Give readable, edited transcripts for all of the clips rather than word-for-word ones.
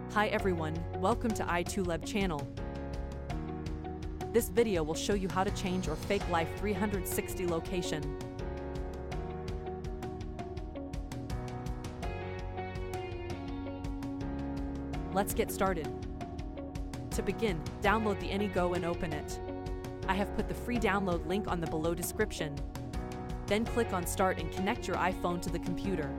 Hi everyone, welcome to iToolab channel. This video will show you how to change or fake Life360 location. Let's get started. To begin, download the AnyGo and open it. I have put the free download link on the below description. Then click on Start and connect your iPhone to the computer.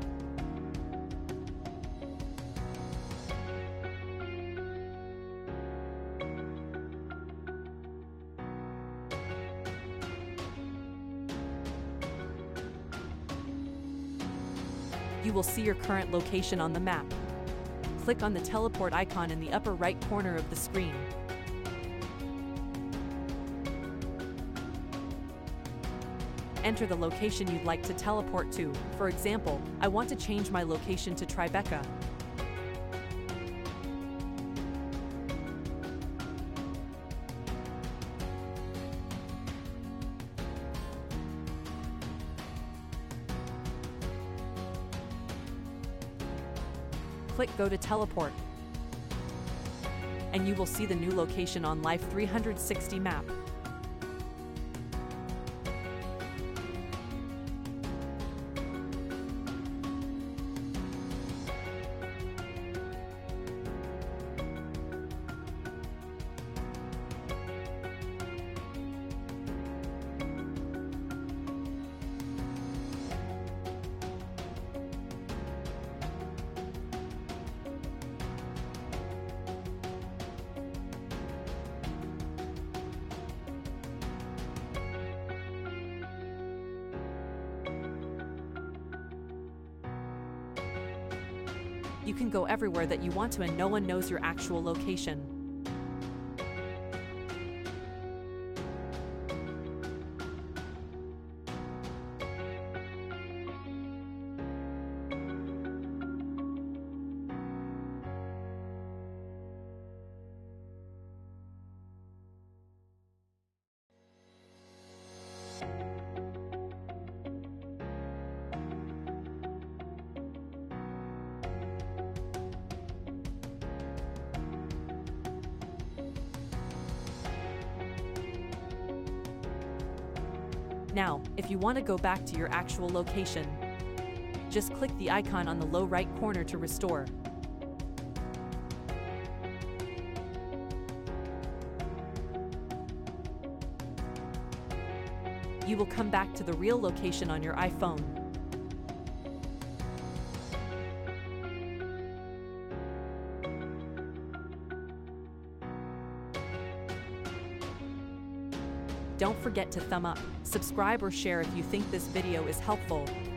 You will see your current location on the map. Click on the teleport icon in the upper right corner of the screen. Enter the location you'd like to teleport to. For example, I want to change my location to Tribeca. Click Go to Teleport, and you will see the new location on Life360 map. You can go everywhere that you want to and no one knows your actual location. Now, if you want to go back to your actual location, just click the icon on the low right corner to restore. You will come back to the real location on your iPhone. Don't forget to thumb up, subscribe or share if you think this video is helpful.